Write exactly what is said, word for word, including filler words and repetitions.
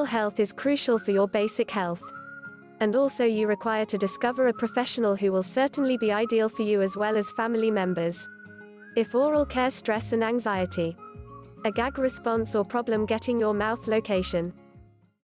oral health is crucial for your basic health. And also you require to discover a professional who will certainly be ideal for you as well as family members. If oral care stress and anxiety, a gag response or problem getting your mouth location.